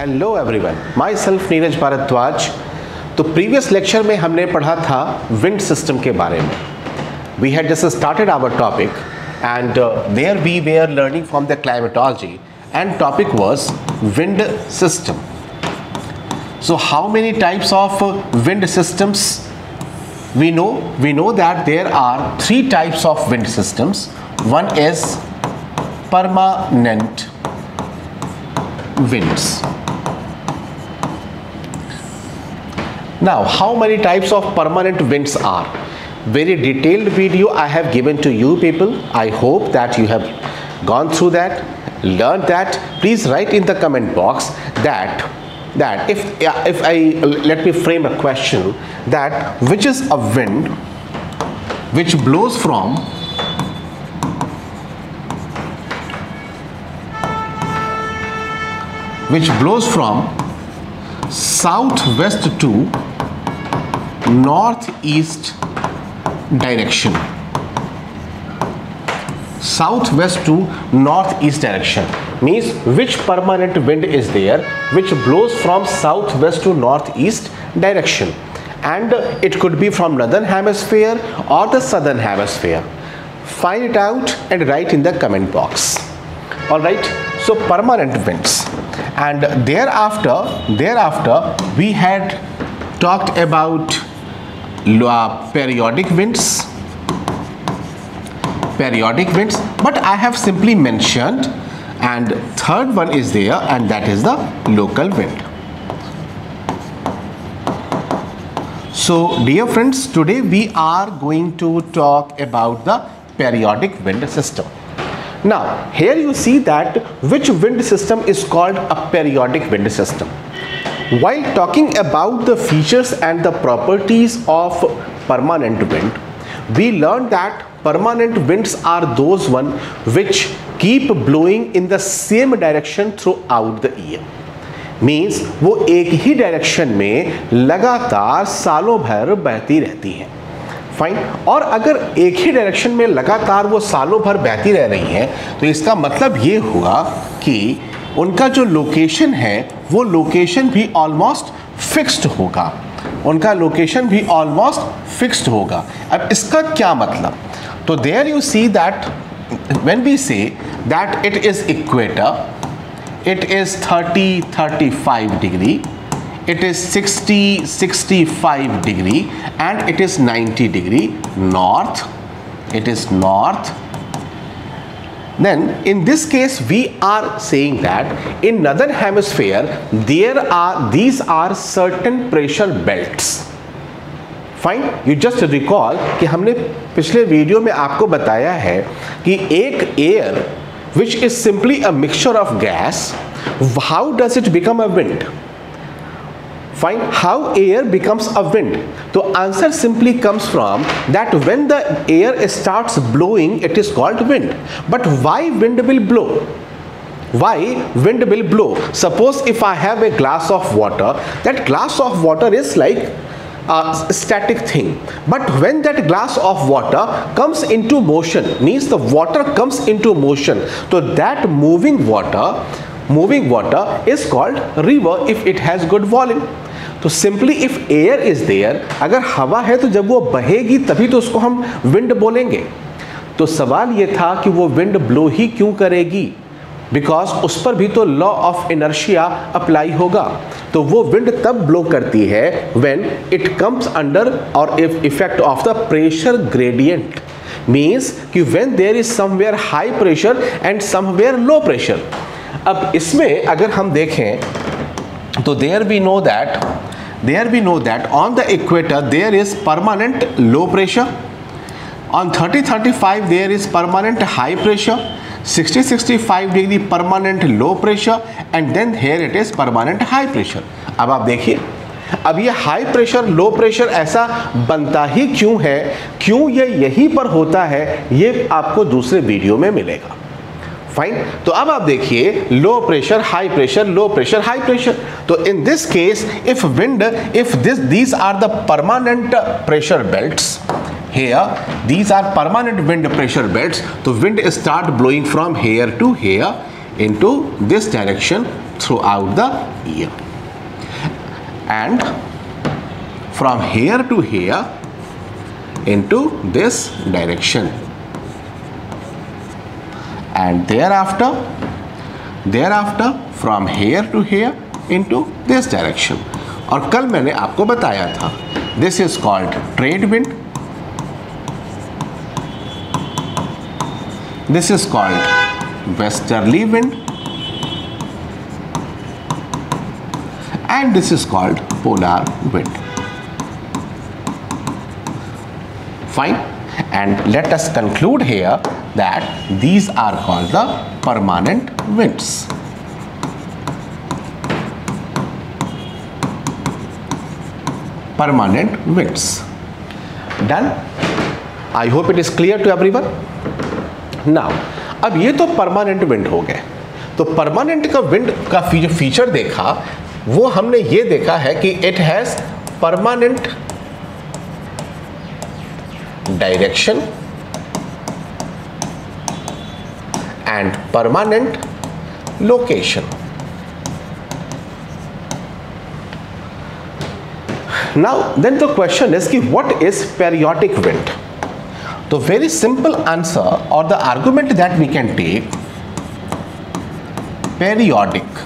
Hello everyone, myself Neeraj Bhardwaj. तो previous lecture में हमने पढ़ा था विंड सिस्टम के बारे में। We had just started our topic and there we were learning from the climatology and topic was wind system. So how many types of wind systems? we know that there are three types of wind systems. One is permanent winds. Now how many types of permanent winds are? Very detailed video I have given to you people. I hope that you have gone through that, learned that. Please write in the comment box that if I let me frame a question, that which is a wind which blows from southwest to northeast direction. Southwest to northeast direction means which permanent wind is there which blows from southwest to northeast direction, and it could be from northern hemisphere or the southern hemisphere. Find it out and write in the comment box. All right, so permanent winds, and thereafter we had talked about periodic winds, but I have simply mentioned, and third one is there, and that is the local wind. So dear friends, today we are going to talk about the periodic wind system. Now here you see that which wind system is called a periodic wind system. While talking about the features and the properties of permanent wind, we learned that permanent winds are those one which keep blowing in the same direction throughout the year. Means वो एक ही direction में लगातार सालों भर बहती रहती हैं. Fine. और अगर एक ही डायरेक्शन में लगातार वो सालों भर बहती रह रही हैं तो इसका मतलब ये हुआ कि उनका जो लोकेशन है वो लोकेशन भी ऑलमोस्ट फिक्स्ड होगा. अब इसका क्या मतलब? तो there you see that when we say that it is equator, it is 30-35 degree, it is 60-65 degree, and it is 90 degree north. It is north. Then in this case we are saying that in northern hemisphere these are certain pressure belts. Fine. You just recall कि हमने पिछले video में आपको बताया है कि एक air which is simply a mixture of gas, how does it become a wind? Fine. How air becomes a wind? So answer simply comes from that when the air starts blowing it is called wind. But why wind will blow? Why wind will blow? Suppose if I have a glass of water, that glass of water is like a static thing, but when that glass of water comes into motion, means the water comes into motion, so that moving water is called river if it has good volume. तो simply if air is there, अगर हवा है तो जब वो बहेगी तभी तो उसको हम wind बोलेंगे. तो सवाल ये था कि वो wind blow ही क्यों करेगी? बिकॉज उस पर भी तो लॉ ऑफ इनर्शिया अप्लाई होगा. तो वो विंड तब ब्लो करती है व्हेन इट कम्स अंडर और effect of the pressure gradient. Means कि when there is somewhere high pressure and somewhere low pressure. अब इसमें अगर हम देखें तो there we know that on the equator there is permanent low pressure, on 30-35 there is permanent high pressure, 60-65 degree permanent low pressure, and then here it is permanent high pressure. अब आप देखिए, अब ये हाई प्रेशर लो प्रेशर ऐसा बनता ही क्यों है, क्यों ये यहीं पर होता है, ये आपको दूसरे वीडियो में मिलेगा. फाइन. तो अब आप देखिए low pressure high pressure, low pressure high pressure. तो in this case if these are the permanent pressure belts, here these are permanent wind pressure belts, so wind start blowing from here to here into this direction throughout the year, and from here to here into this direction, and thereafter from here to here into this direction. और कल मैंने आपको बताया था, this is called trade wind, this is called westerly wind, and this is called polar wind. Fine. And let us conclude here that these are called the permanent winds. Permanent winds. Done? I hope it is clear to everyone. Now, अब ये तो permanent wind हो गए. तो permanent का wind का जो feature देखा वो हमने ये देखा है कि it has permanent direction and permanent location. Now then the question is कि व्हाट इज पेरियोडिक विंड. तो वेरी सिंपल आंसर और the argument that we can take, periodic.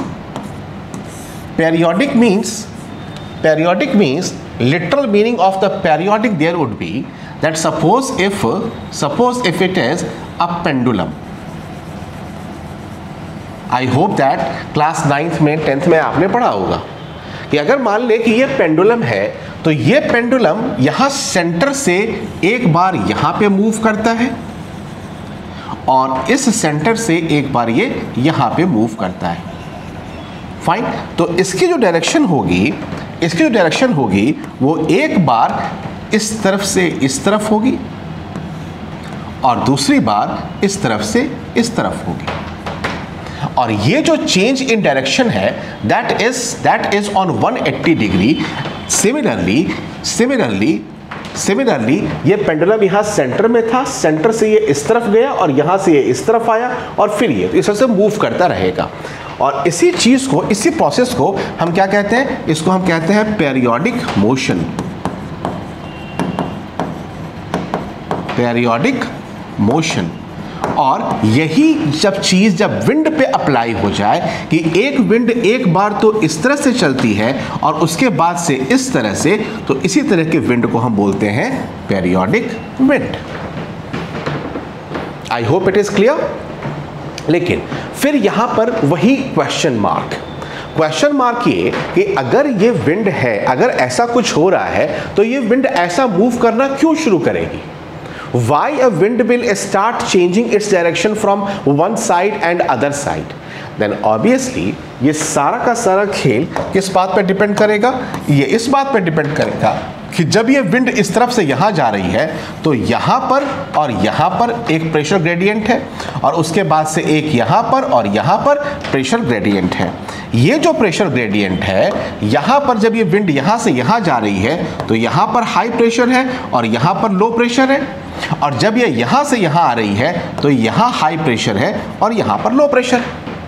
Periodic means literal meaning of the periodic there would be that suppose if it is a pendulum. I hope that class 9th में 10th में आपने पढ़ा होगा कि अगर मान ले कि ये पेंडुलम है तो ये पेंडुलम यहाँ सेंटर से एक बार यहाँ पे मूव करता है और इस सेंटर से एक बार ये यहाँ पे मूव करता है. फाइन. तो इसकी जो डायरेक्शन होगी वो एक बार इस तरफ से इस तरफ होगी और दूसरी बार इस तरफ से इस तरफ होगी. और ये जो चेंज इन डायरेक्शन है that is on 180 degree. Similarly ये पेंडुलम यहाँ सेंटर में था, सेंटर से ये इस तरफ गया और यहाँ से ये इस तरफ आया और फिर ये इस तरह से मूव करता रहेगा. और इसी चीज़ को, इसी प्रोसेस को हम क्या कहते हैं? इसको हम कहते हैं पेरियोडिक मोशन. Periodic motion. और यही जब विंड पे अप्लाई हो जाए कि एक विंड एक बार तो इस तरह से चलती है और उसके बाद से इस तरह से, तो इसी तरह के विंड को हम बोलते हैं periodic wind. I hope it is clear. लेकिन फिर यहां पर वही क्वेश्चन मार्क ये कि अगर ये विंड है, अगर ऐसा कुछ हो रहा है तो ये विंड ऐसा मूव करना क्यों शुरू करेगी? Why a wind will start changing its direction from one side and other side? Then obviously ये सारा का सारा खेल किस बात पर डिपेंड करेगा? ये इस बात पर डिपेंड करेगा कि जब ये विंड इस तरफ से यहाँ जा रही है तो यहाँ पर और यहाँ पर एक प्रेशर ग्रेडियंट है और उसके बाद से एक यहाँ पर और यहाँ पर प्रेशर ग्रेडियंट है. ये जो प्रेशर ग्रेडियंट है यहाँ पर जब ये विंड यहाँ से यहाँ जा रही है तो यहाँ पर हाई प्रेशर है और यहाँ पर लो प्रेशर है, और जब ये यहाँ से यहाँ आ रही है तो यहाँ हाई प्रेशर है और यहाँ पर low pressure.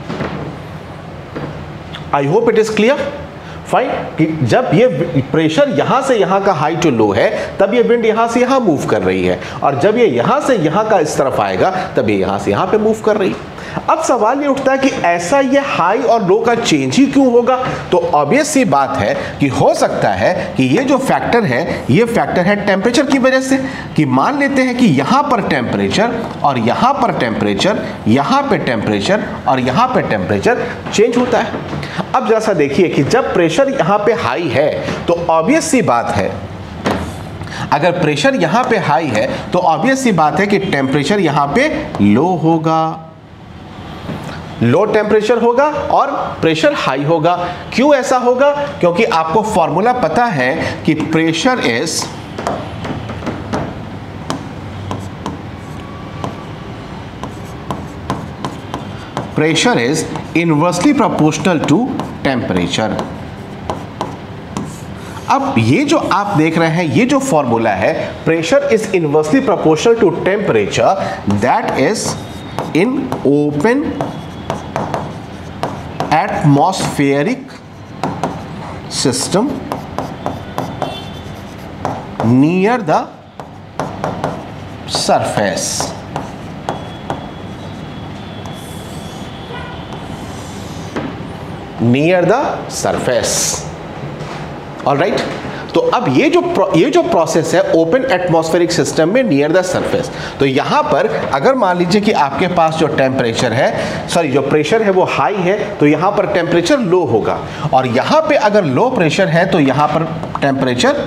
I hope it is clear. Fine. कि जब ये प्रेशर यहाँ से यहाँ का हाई टू लो है तब ये विंड यहाँ से यहाँ मूव कर रही है, और जब ये यहाँ से यहाँ का इस तरफ आएगा तब ये यहाँ से यहाँ पे मूव कर रही है. अब सवाल ये उठता है कि ऐसा ये हाई और लो का चेंज ही क्यों होगा? तो ऑब्वियस सी बात है कि हो सकता है कि ये जो फैक्टर है ये फैक्टर है टेम्परेचर की वजह से. कि मान लेते हैं कि यहाँ पर टेम्परेचर और यहाँ पर टेम्परेचर, यहाँ पे टेम्परेचर और यहाँ पे टेम्परेचर चेंज होता है. अब जरा सा देखिए कि जब प्रेशर यहाँ पे हाई है तो ऑब्वियस सी बात है, अगर प्रेशर यहाँ पे हाई है तो ऑब्वियस सी बात है कि टेम्परेचर यहाँ पे लो होगा, लो टेम्परेचर होगा और प्रेशर हाई होगा. क्यों ऐसा होगा? क्योंकि आपको फॉर्मूला पता है कि pressure is inversely proportional to temperature. अब ये जो आप देख रहे हैं ये जो फॉर्मूला है, pressure is inversely proportional to temperature, that is in open atmospheric system near the surface. Near the surface. All right. तो अब ये जो प्रोसेस है ओपन एटमॉस्फेरिक सिस्टम में नियर द सरफेस, तो यहां पर अगर मान लीजिए कि आपके पास जो टेम्परेचर है, सॉरी जो प्रेशर है वो हाई है, तो यहां पर टेम्परेचर लो होगा, और यहां पे अगर लो प्रेशर है तो यहां पर टेम्परेचर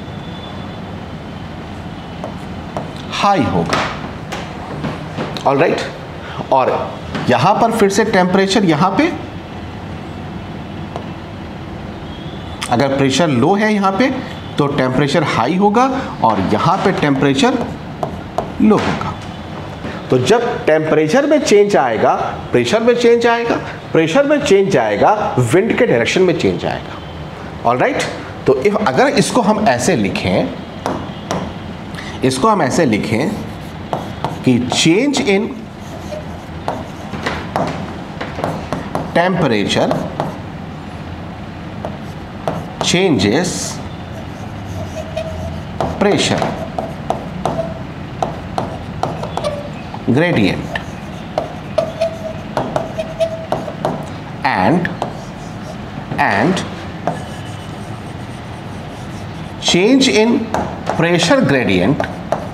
हाई होगा. All right. और यहां पर फिर से टेम्परेचर, यहां पे अगर प्रेशर लो है यहां पे तो टेम्परेचर हाई होगा, और यहां पे टेम्परेचर लो होगा. तो जब टेम्परेचर में चेंज आएगा प्रेशर में चेंज आएगा, प्रेशर में चेंज आएगा विंड के डायरेक्शन में चेंज आएगा. All right. तो अगर इसको हम ऐसे लिखें, इसको हम ऐसे लिखें कि change in temperature changes pressure gradient and change in pressure gradient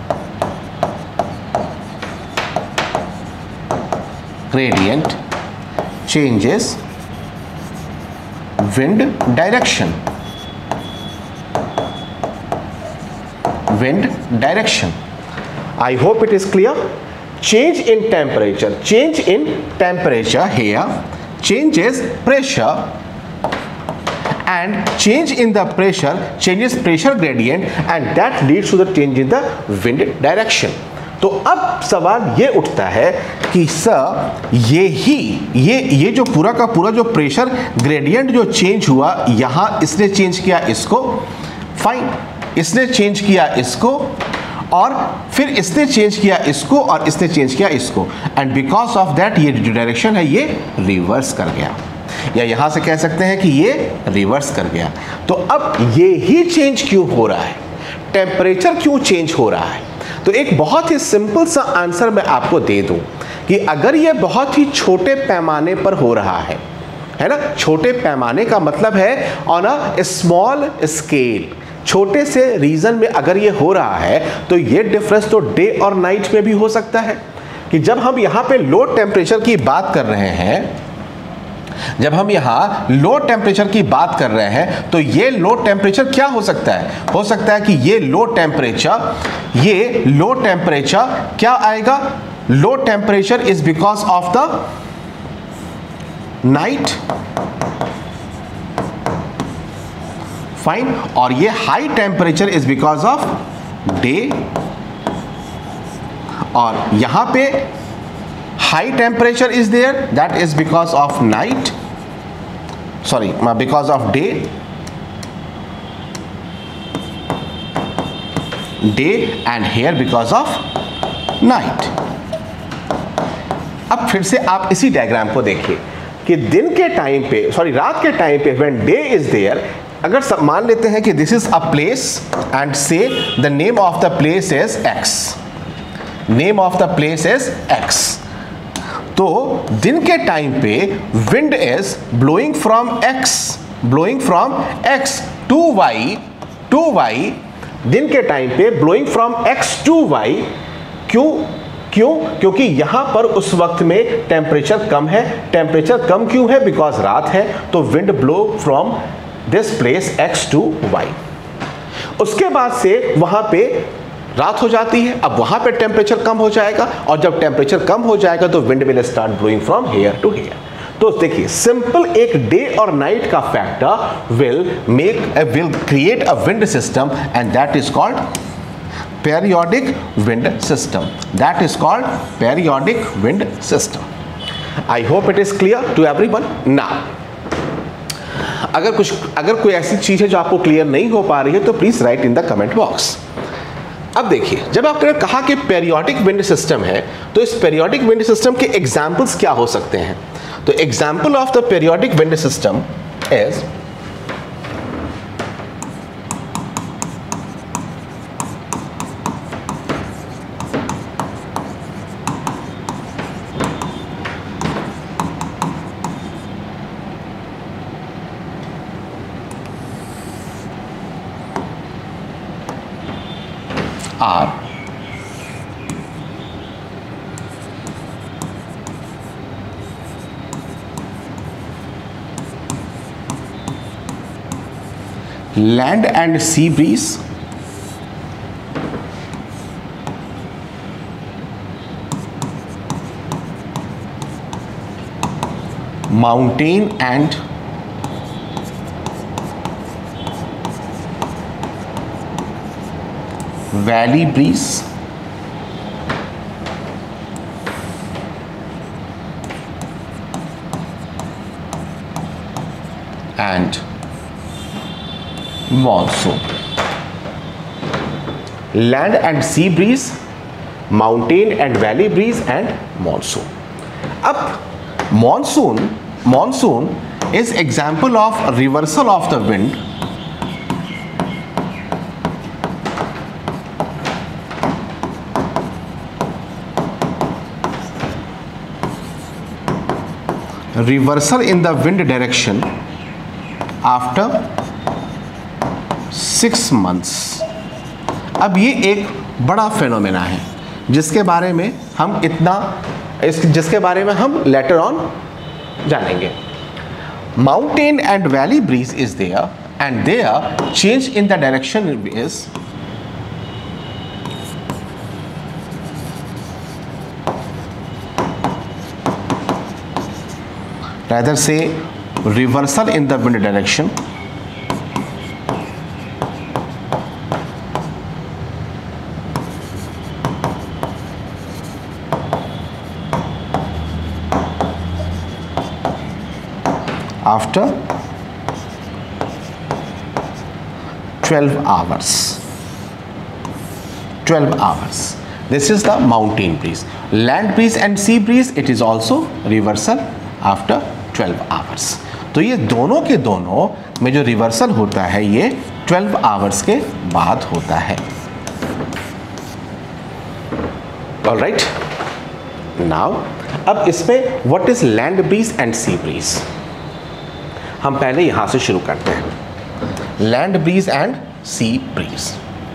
changes wind direction. Wind direction. I hope it is clear. Change in temperature here changes pressure, and change in the pressure changes pressure gradient, and that leads to the change in the wind direction. तो अब सवाल ये उठता है कि sir ये जो पूरा का पूरा जो प्रेशर ग्रेडियंट जो चेंज हुआ, यहां इसने चेंज किया इसको, फाइन, इसने चेंज किया इसको, और फिर इसने चेंज किया इसको, और इसने चेंज किया इसको, एंड बिकॉज ऑफ दैट ये जो डायरेक्शन है ये रिवर्स कर गया, या यहां से कह सकते हैं कि ये रिवर्स कर गया. तो अब ये ही चेंज क्यों हो रहा है, टेम्परेचर क्यों चेंज हो रहा है? तो एक बहुत ही सिंपल सा आंसर मैं आपको दे दूं कि अगर ये बहुत ही छोटे पैमाने पर हो रहा है ना, छोटे पैमाने का मतलब है ऑन अ स्मॉल स्केल, छोटे से रीजन में अगर ये हो रहा है, तो ये डिफरेंस तो डे और नाइट में भी हो सकता है. कि जब हम यहाँ पे लो टेम्परेचर की बात कर रहे हैं, जब हम यहाँ लो टेम्परेचर की बात कर रहे हैं, तो ये लो टेम्परेचर क्या हो सकता है? हो सकता है कि ये लो टेम्परेचर क्या आएगा? Low temperature is because of the night, fine, और ये high temperature is because of day, और यहां पे high temperature is there, that is because of night, sorry because of day and here because of night. अब फिर से आप इसी डायग्राम को देखिए कि दिन के टाइम पे, सॉरी रात के टाइम पे व्हेन डे इज देयर, अगर सब मान लेते हैं कि this is a place and say the name of the place is X, name of the place is X, तो दिन के टाइम पे wind is blowing from X to Y, दिन के टाइम पे blowing from X to Y. क्योंकि यहां पर उस वक्त में टेम्परेचर कम है. टेम्परेचर कम क्यों है? बिकॉज रात है, तो wind blow from this place X to Y. उसके बाद से वहां पे रात हो जाती है, अब वहां पे टेम्परेचर कम हो जाएगा, और जब टेम्परेचर कम हो जाएगा तो wind will start blowing from here to here. तो देखिए सिंपल एक डे और नाइट का factor will create a wind system, and that is called periodic wind system. That is called periodic wind system. I hope it is clear to everyone. Now, अगर कोई ऐसी चीज है जो आपको क्लियर नहीं हो पा रही है तो please write in the comment box. अब देखिए, जब आपने कहा कि पेरियोडिक विंड सिस्टम है, तो इस पेरियोडिक विंड सिस्टम के एग्जाम्पल्स क्या हो सकते हैं? तो example of the periodic wind system is are land and sea breeze, mountain and valley breeze, and monsoon. Land and sea breeze, mountain and valley breeze, and monsoon. Up monsoon is example of reversal of the wind in the wind direction after 6 months. अब ये एक बड़ा phenomena है जिसके बारे में हम later on जानेंगे. Mountain and valley breeze is there and there change in the direction is rather say reversal in the wind direction after 12 hours. 12 hours. This is the mountain breeze. Land breeze and sea breeze, it is also reversal after 12 hours. तो ये दोनों के दोनों में जो reversal होता है ये 12 आवर्स के बाद होता है. ऑलराइट, नाउ अब इसमें what is land breeze and sea breeze, हम पहले यहां से शुरू करते हैं. Land breeze and sea breeze.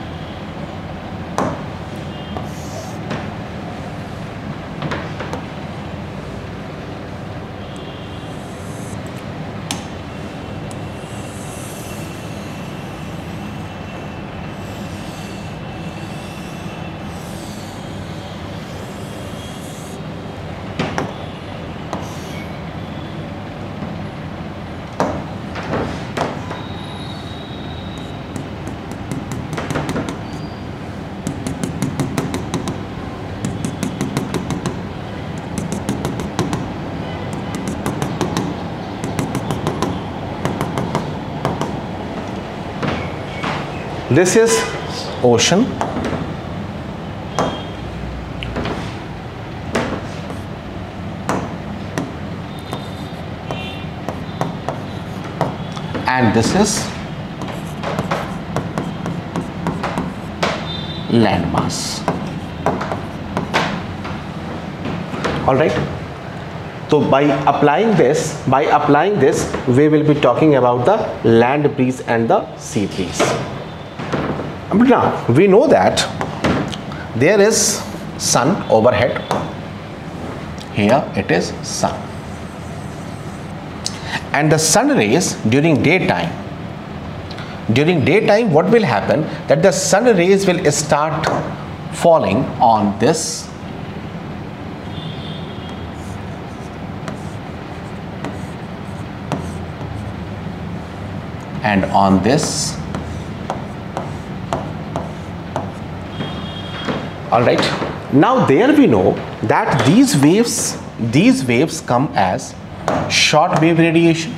This is ocean. And this is landmass. All right. So by applying this, we will be talking about the land breeze and the sea breeze. But now we know that there is sun overhead. Here it is sun, and the sun rays during daytime what will happen, that the sun rays will start falling on this and on this. All right, now there we know that these waves come as short wave radiation,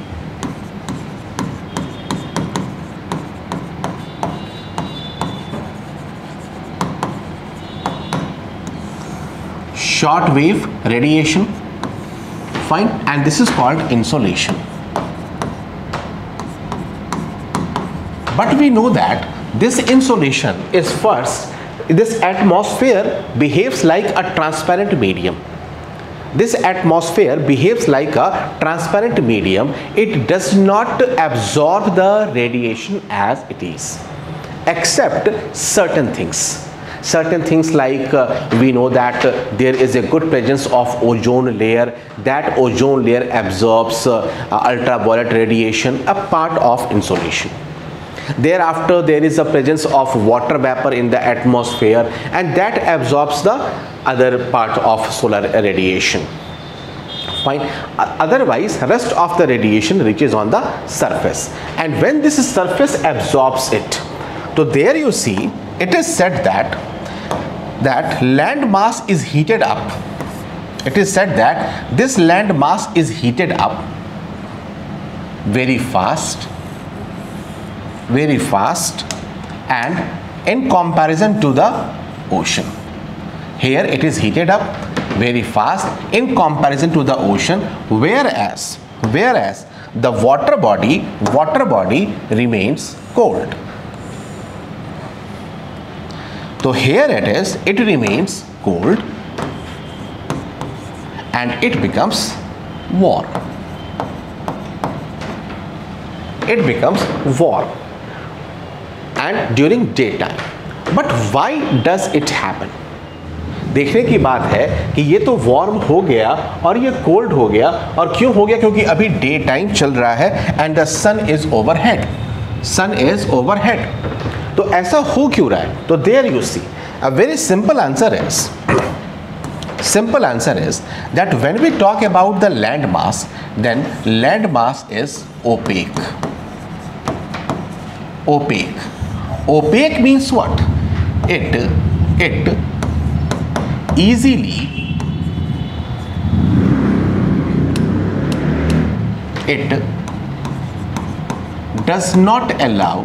short wave radiation, fine, and this is called insolation. But we know that this insolation is first, this atmosphere behaves like a transparent medium. This atmosphere behaves like a transparent medium. It does not absorb the radiation as it is, except certain things. Certain things like we know that there is a good presence of ozone layer. That ozone layer absorbs ultraviolet radiation, a part of insolation. Thereafter, there is a presence of water vapor in the atmosphere, and that absorbs the other part of solar radiation. Fine. Otherwise, rest of the radiation reaches on the surface, and when this surface absorbs it, so there you see it is said that land mass is heated up. It is said that this land mass is heated up very fast, and in comparison to the ocean. Here it is heated up very fast in comparison to the ocean, whereas the water body remains cold. So here it remains cold and it becomes warm. It becomes warm and during daytime. But why does it happen? देखने की बात है कि ये तो warm हो गया और ये कोल्ड हो गया, और क्यों हो गया? क्योंकि अभी डे टाइम चल रहा है and the sun is overhead. Sun is overhead. तो ऐसा हो क्यों रहा है? तो there you see a very simple answer is that when we talk about the land mass, then land mass is opaque. Opaque means what? It easily does not allow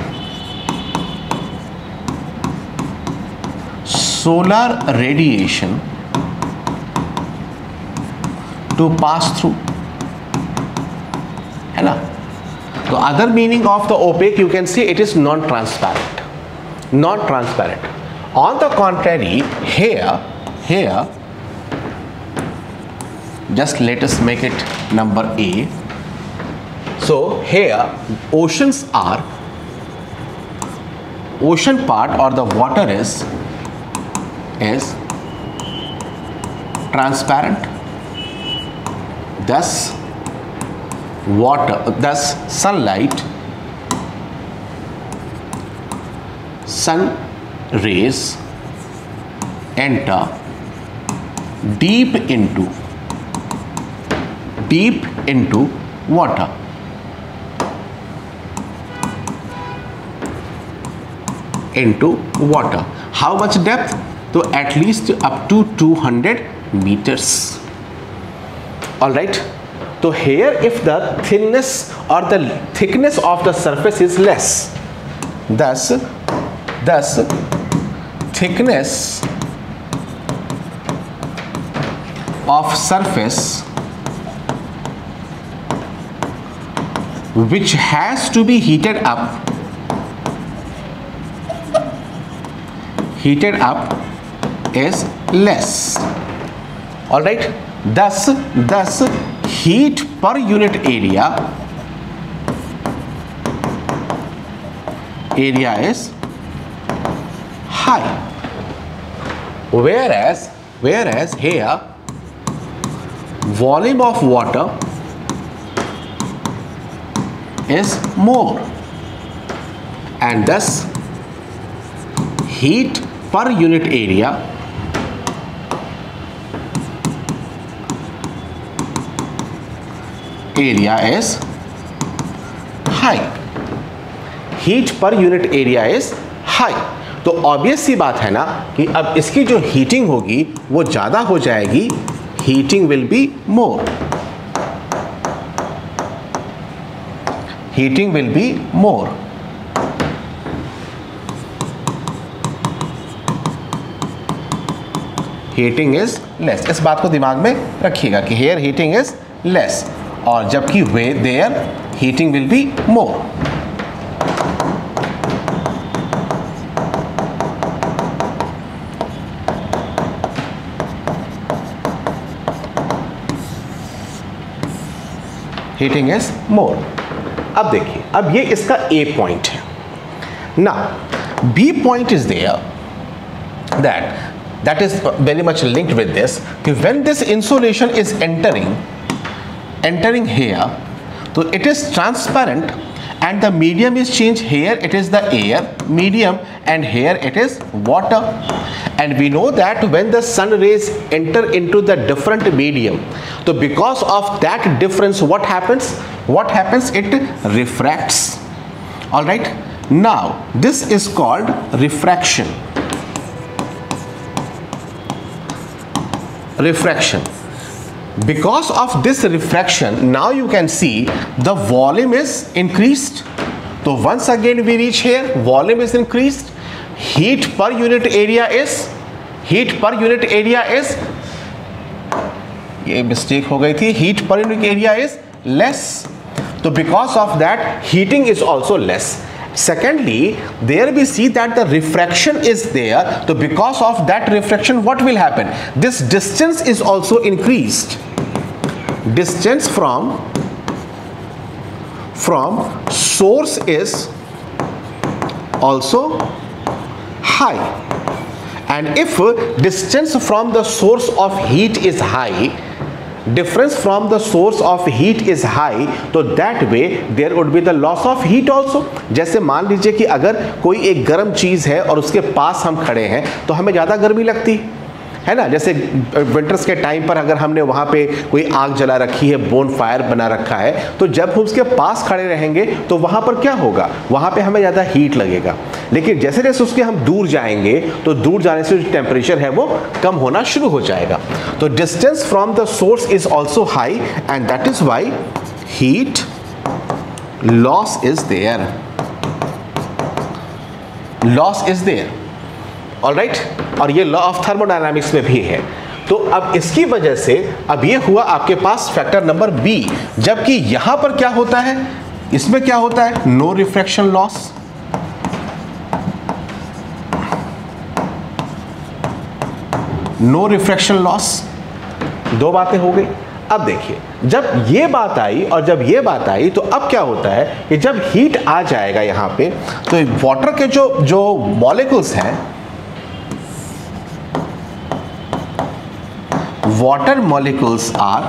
solar radiation to pass through, है ना? तो other meaning of the opaque, you can say it is non-transparent. On the contrary, here just let us make it number A. So here ocean part or the water is transparent. Thus sun rays enter deep into water. How much depth? So at least up to 200 meters. All right. So here if the thinness or the thickness of the surface is less, thus thickness of surface which has to be heated up is less. All right. Thus heat per unit area is high, whereas here volume of water is more, and thus heat per unit area is high. Heat per unit area is high. तो obvious सी बात है ना कि अब इसकी जो heating होगी वो ज़्यादा हो जाएगी. Heating will be more. Heating will be more. Heating is less. इस बात को दिमाग में रखिएगा कि हेयर हीटिंग इज लेस, और जबकि वे there heating will be more. Heating is more. अब देखिए, अब ये इसका ए पॉइंट है ना। B point is there that is very much linked with this, when this insulation is entering here, so it is transparent and the medium is changed. Here it is the air medium and here it is water, and we know that when the sun rays enter into the different medium, so because of that difference what happens, it refracts. All right, now this is called refraction. Because of this refraction, now you can see the volume is increased. So once again we reach here, volume is increased, heat per unit area is ये mistake हो गई थी, heat per unit area is less. So because of that, heating is also less. Secondly, there we see that the refraction is there, so because of that refraction what will happen, this distance is also increased. Distance from source is also high, and if distance from the source of heat is high, difference from the source of heat is high, तो that way there would be the loss of heat also. जैसे मान लीजिए कि अगर कोई एक गर्म चीज़ है और उसके पास हम खड़े हैं तो हमें ज़्यादा गर्मी लगती है ना। जैसे विंटर्स के टाइम पर अगर हमने वहाँ पे कोई आग जला रखी है, बोन फायर बना रखा है, तो जब हम उसके पास खड़े रहेंगे तो वहाँ पर क्या होगा, वहाँ पे हमें ज़्यादा हीट लगेगा। लेकिन जैसे जैसे उसके हम दूर जाएंगे तो दूर जाने से जो टेम्परेचर है वो कम होना शुरू हो जाएगा। तो distance from the source is also high and that is why heat loss is there. All right, और ये लॉ ऑफ थर्मोडायनामिक्स में भी है। तो अब इसकी वजह से अब ये हुआ आपके पास फैक्टर नंबर बी, जबकि यहां पर क्या होता है, इसमें क्या होता है, no refraction loss. No refraction loss, दो बातें हो गई। अब देखिए, जब ये बात आई और जब ये बात आई तो अब क्या होता है कि जब हीट आ जाएगा यहां पे, तो वाटर के जो मॉलिक्यूल्स हैं, water molecules are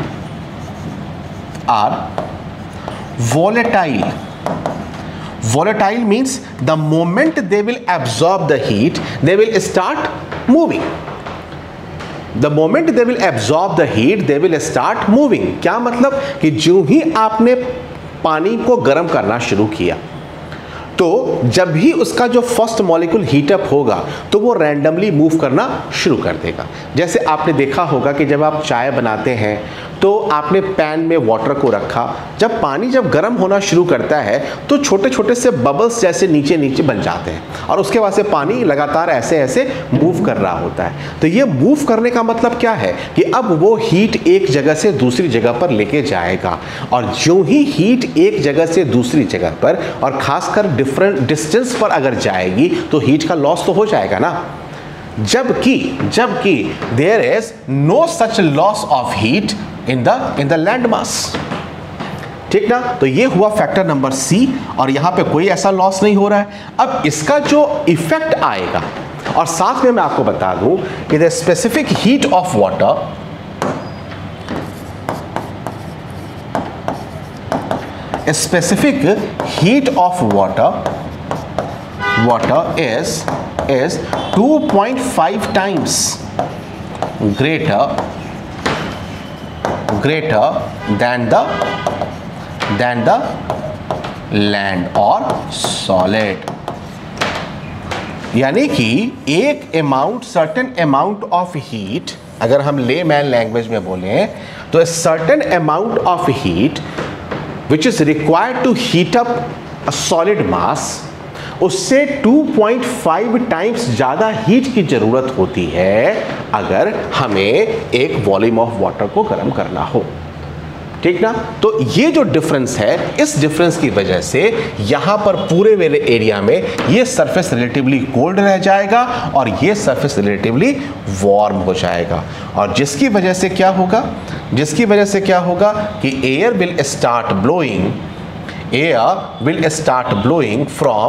volatile. Volatile means the moment they will absorb the heat, they will start moving. The moment they will absorb the heat, they will start moving. क्या मतलब कि जो ही आपने पानी को गर्म करना शुरू किया, तो जब भी उसका जो फर्स्ट मॉलिक्यूल हीटअप होगा तो वो रैंडमली मूव करना शुरू कर देगा। जैसे आपने देखा होगा कि जब आप चाय बनाते हैं तो आपने पैन में वाटर को रखा, जब पानी गर्म होना शुरू करता है तो छोटे छोटे से बबल्स जैसे नीचे नीचे बन जाते हैं और उसके बाद से पानी लगातार ऐसे ऐसे मूव कर रहा होता है। तो ये मूव करने का मतलब क्या है कि अब वो हीट एक जगह से दूसरी जगह पर लेके जाएगा, और जो ही हीट एक जगह से दूसरी जगह पर और खासकर डिफरेंट डिस्टेंस पर अगर जाएगी तो हीट का लॉस तो हो जाएगा ना। जबकि there is no such loss of heat in the land mass. ठीक ना, तो ये हुआ फैक्टर नंबर सी, और यहां पे कोई ऐसा लॉस नहीं हो रहा है। अब इसका जो इफेक्ट आएगा, और साथ में मैं आपको बता दूं कि the specific heat of water is 2.5 times greater than the land or solid। यानी कि एक amount, certain amount of heat, अगर हम लेमैन लैंग्वेज में बोलें तो certain amount of heat which is required to heat up a solid mass, उससे 2.5 times ज़्यादा हीट की ज़रूरत होती है अगर हमें एक वॉल्यूम ऑफ वाटर को गर्म करना हो, ठीक ना। तो ये जो डिफरेंस है, इस डिफरेंस की वजह से यहां पर पूरे मेरे एरिया में ये सरफेस रिलेटिवली कोल्ड रह जाएगा और ये सरफेस रिलेटिवली वार्म हो जाएगा, और जिसकी वजह से क्या होगा, जिसकी वजह से क्या होगा कि air will start blowing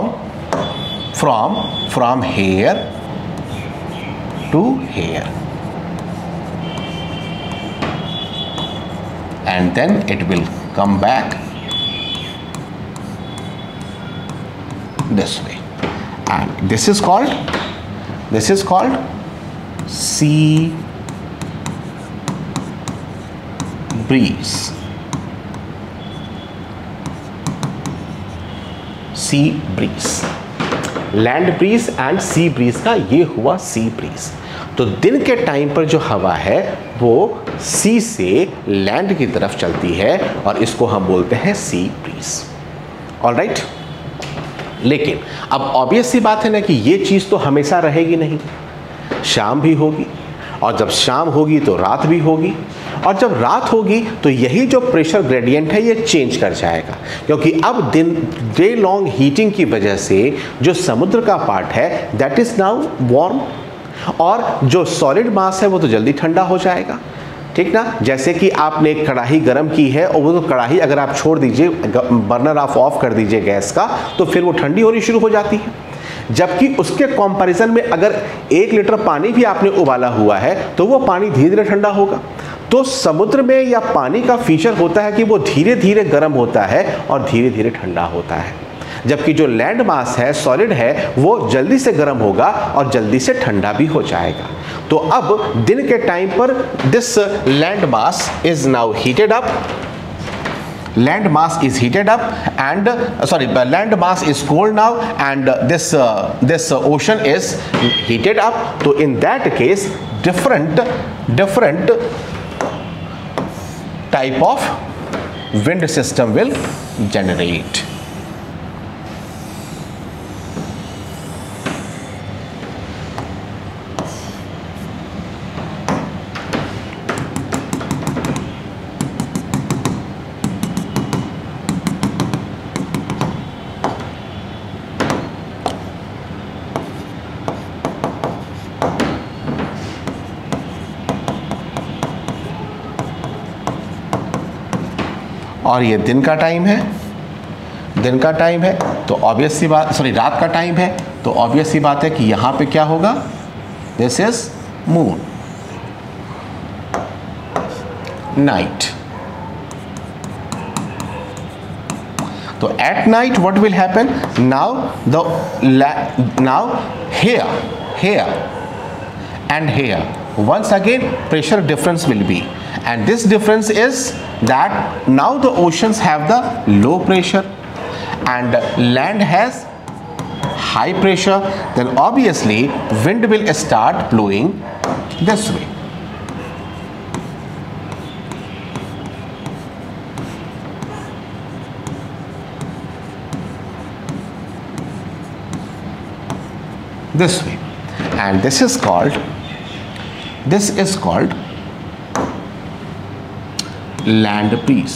from here to here, and then it will come back this way, and this is called sea breeze. Sea breeze, land breeze and sea breeze का ये हुआ सी ब्रीज। तो दिन के time पर जो हवा है वो सी से लैंड की तरफ चलती है और इसको हम बोलते हैं सी ब्रीज। ऑलराइट, लेकिन अब ऑब्वियस सी बात है ना कि ये चीज़ तो हमेशा रहेगी नहीं, शाम भी होगी, और जब शाम होगी तो रात भी होगी, और जब रात होगी तो यही जो प्रेशर ग्रेडियंट है ये चेंज कर जाएगा, क्योंकि अब डे लॉन्ग हीटिंग की वजह से जो समुद्र का पार्ट है दैट इज नाउ वार्म, और जो सॉलिड मास है वो तो जल्दी ठंडा हो जाएगा, ठीक ना। जैसे कि आपने एक कढ़ाई गर्म की है और वो तो कढ़ाई अगर आप छोड़ दीजिए, बर्नर आप ऑफ कर दीजिए गैस का, तो फिर वो ठंडी होनी शुरू हो जाती है। जबकि उसके कंपैरिजन में अगर 1 लीटर पानी भी आपने उबाला हुआ है तो वो पानी धीरे धीरे ठंडा होगा। तो समुद्र में या पानी का फीचर होता है कि वो धीरे धीरे गर्म होता है और धीरे धीरे ठंडा होता है, जबकि जो लैंड मास है, सॉलिड है, वो जल्दी से गर्म होगा और जल्दी से ठंडा भी हो जाएगा। तो अब दिन के टाइम पर this land mass is now heated up, land mass is heated up and land mass is cold now, and this ocean is heated up. So in that case different type of wind system will generate. और ये दिन का time है, तो obvious सी बात, रात का टाइम है, तो ऑब्वियस सी बात है कि यहां पे क्या होगा, दिस इज मून, नाइट। तो at night what will happen, now here and here once again pressure difference will be, and this difference is that now the oceans have the low pressure and land has high pressure, then obviously wind will start blowing this way. This way, and this is called land breeze.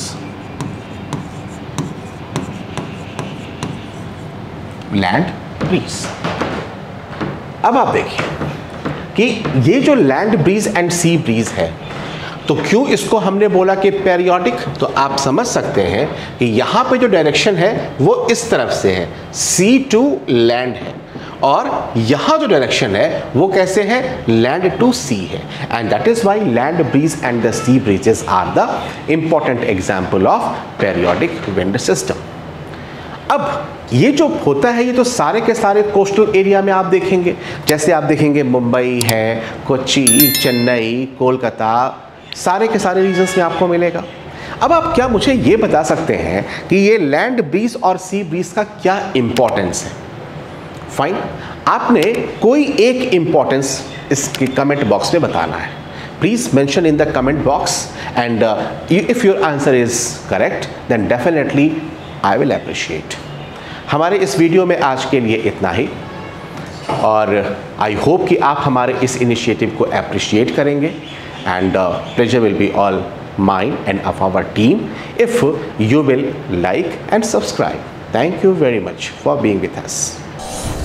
Land breeze. अब आप देखिए कि ये जो land breeze and sea breeze है, तो क्यों इसको हमने बोला कि पेरियोडिक, तो आप समझ सकते हैं कि यहां पे जो डायरेक्शन है वो इस तरफ से है, सी टू लैंड है, और यहां जो डायरेक्शन है वो कैसे है, लैंड टू सी है, and that is why land breeze and the sea breezes are the important example of periodic wind system. अब ये जो होता है ये तो सारे के सारे कोस्टल एरिया में आप देखेंगे, जैसे आप देखेंगे मुंबई है, कोच्चि, चेन्नई, कोलकाता, सारे के सारे रीजन्स में आपको मिलेगा। अब आप क्या मुझे ये बता सकते हैं कि ये लैंड ब्रीज और सी ब्रीज का क्या इंपॉर्टेंस है? फाइन, आपने कोई एक इंपॉर्टेंस इसके कमेंट बॉक्स में बताना है। Please mention in the comment box, and if your answer is correct then definitely I will appreciate. हमारे इस वीडियो में आज के लिए इतना ही, और आई होप कि आप हमारे इस इनिशिएटिव को अप्रिशिएट करेंगे, and pleasure will be all mine and of our team if you will like and subscribe. Thank you very much for being with us.